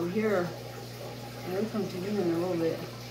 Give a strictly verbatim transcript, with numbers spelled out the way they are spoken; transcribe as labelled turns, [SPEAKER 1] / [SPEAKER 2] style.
[SPEAKER 1] from here. I'll come to you in a little bit.